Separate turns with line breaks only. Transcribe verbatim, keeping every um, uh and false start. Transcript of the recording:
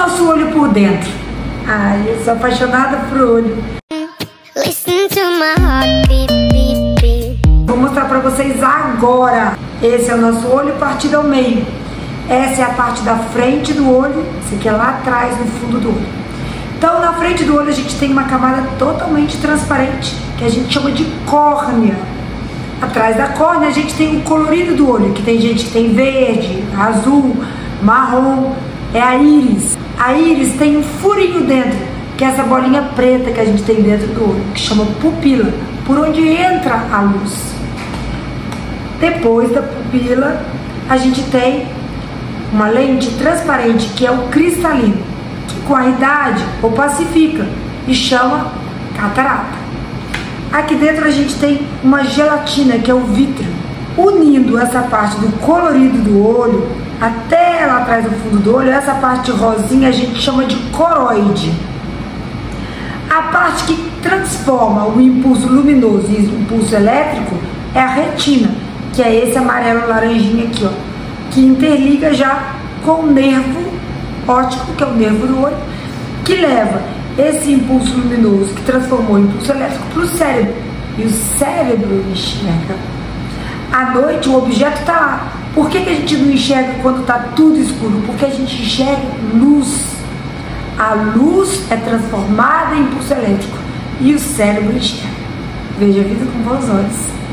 nosso olho por dentro. Ai, eu sou apaixonada por olho.
Listen to my heart beat, beat, beat.
Vou mostrar pra vocês agora. Esse é o nosso olho partido ao meio. Essa é a parte da frente do olho. Esse aqui é lá atrás, no fundo do olho. Então, na frente do olho a gente tem uma camada totalmente transparente, que a gente chama de córnea. Atrás da córnea a gente tem o colorido do olho, que tem gente que tem verde, azul, marrom. É a íris. A íris tem um furinho dentro, que é essa bolinha preta que a gente tem dentro do olho, que chama pupila, por onde entra a luz. Depois da pupila, a gente tem uma lente transparente, que é o cristalino, que com a idade opacifica e chama catarata. Aqui dentro a gente tem uma gelatina, que é o vítreo, unindo essa parte do colorido do olho até lá atrás do fundo do olho. Essa parte rosinha a gente chama de coroide. A parte que transforma o impulso luminoso em impulso elétrico é a retina, que é esse amarelo laranjinha aqui, ó, que interliga já com o nervo óptico, que é o nervo do olho, que leva esse impulso luminoso que transformou o impulso elétrico para o cérebro. E o cérebro enxerga. À noite o objeto está lá. Por que que a gente não enxerga quando está tudo escuro? Porque a gente enxerga luz. A luz é transformada em impulso elétrico e o cérebro enxerga. Veja a vida com bons olhos.